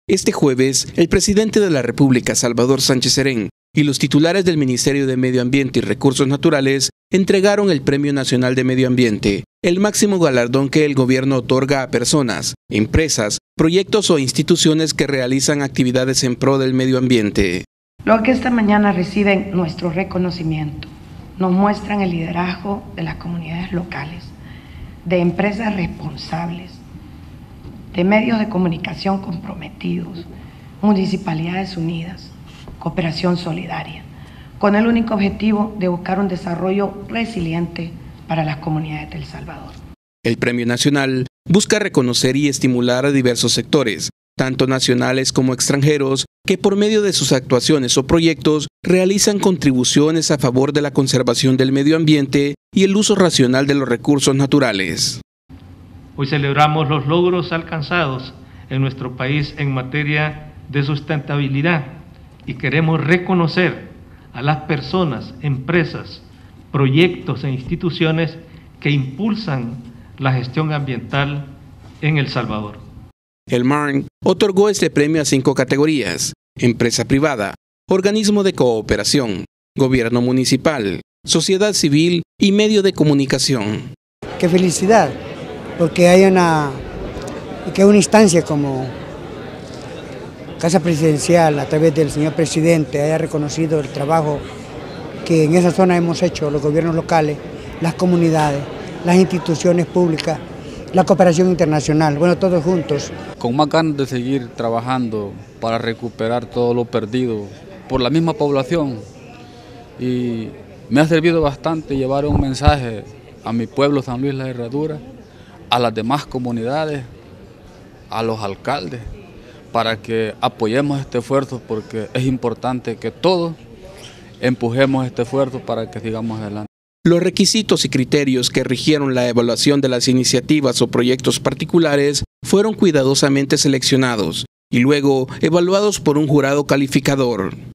Este jueves, el presidente de la República, Salvador Sánchez Serén, y los titulares del Ministerio de Medio Ambiente y Recursos Naturales entregaron el Premio Nacional de Medio Ambiente, el máximo galardón que el gobierno otorga a personas, empresas, proyectos o instituciones que realizan actividades en pro del medio ambiente. Los que esta mañana reciben nuestro reconocimiento nos muestran el liderazgo de las comunidades locales, de empresas responsables, de medios de comunicación comprometidos, municipalidades unidas, cooperación solidaria, con el único objetivo de buscar un desarrollo resiliente para las comunidades de El Salvador. El Premio Nacional busca reconocer y estimular a diversos sectores, tanto nacionales como extranjeros, que por medio de sus actuaciones o proyectos realizan contribuciones a favor de la conservación del medio ambiente y el uso racional de los recursos naturales. Hoy celebramos los logros alcanzados en nuestro país en materia de sustentabilidad y queremos reconocer a las personas, empresas, proyectos e instituciones que impulsan la gestión ambiental en El Salvador. El MARN otorgó este premio a 5 categorías: empresa privada, organismo de cooperación, gobierno municipal, sociedad civil y medio de comunicación. ¡Qué felicidad! Porque hay una instancia como Casa Presidencial, a través del señor presidente, haya reconocido el trabajo que en esa zona hemos hecho los gobiernos locales, las comunidades, las instituciones públicas, la cooperación internacional, bueno, todos juntos. Con más ganas de seguir trabajando para recuperar todo lo perdido por la misma población, y me ha servido bastante llevar un mensaje a mi pueblo San Luis La Herradura, a las demás comunidades, a los alcaldes, para que apoyemos este esfuerzo, porque es importante que todos empujemos este esfuerzo para que sigamos adelante. Los requisitos y criterios que rigieron la evaluación de las iniciativas o proyectos particulares fueron cuidadosamente seleccionados y luego evaluados por un jurado calificador.